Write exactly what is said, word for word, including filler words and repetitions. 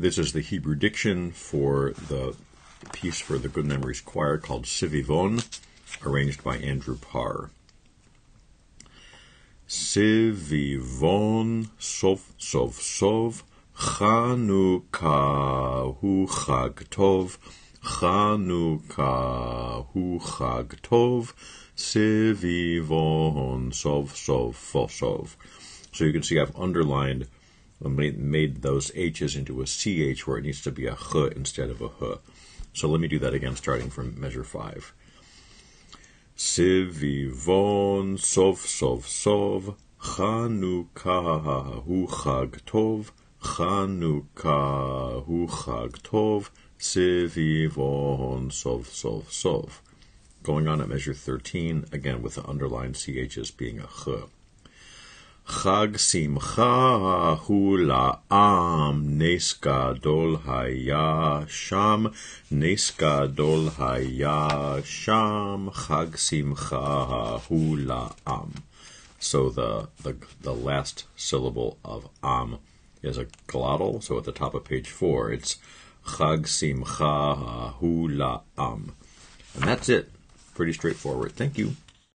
This is the Hebrew diction for the piece for the Good Memories Choir called Sivivon, arranged by Andrew Parr. Sivivon sov sov sov, Chanukah hu chag tov, Chanukah hu chag tov, Sivivon sov sov fosov. So you can see I've underlined, made, made those H's into a C H where it needs to be a H instead of a H. So let me do that again, starting from measure five. Sivivon sov sov sov, Chanukah hu chag tov, Chanukah hu chag tov, Sivivon sov sov sov. Going on at measure thirteen, again with the underlined C H's being a Ch. Chag simcha hu la'am, nes gadol haya sham, nes gadol haya sham, chag simcha hu la'am. So the, the the last syllable of am is a glottal, so at the top of page four it's Chag simcha hu la'am. And that's it. Pretty straightforward. Thank you.